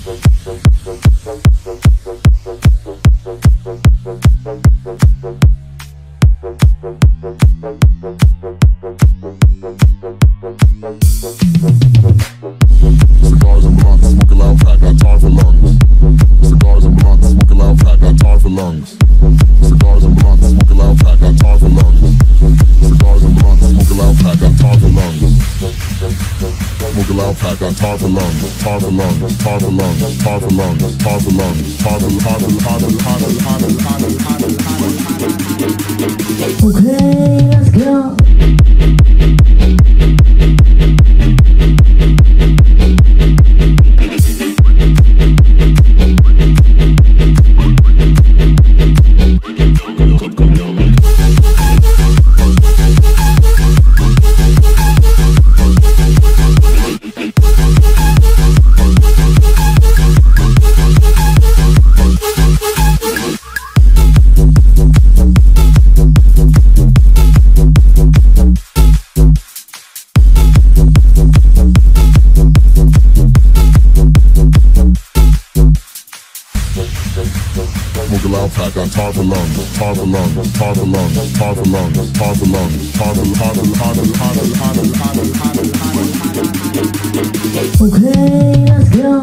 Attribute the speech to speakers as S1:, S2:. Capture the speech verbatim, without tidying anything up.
S1: Tar for lungs, tar for lungs, tar for lungs, tar for lungs, tar for lungs, tar for tar for tar for tar for tar for tar for tar for. Okay, let's go. Pack on tar for lungs, tar for lungs, tar for lungs, tar for lungs, tar for lungs, tar for tar for tar for tar for tar for tar for tar for. Okay, let's go.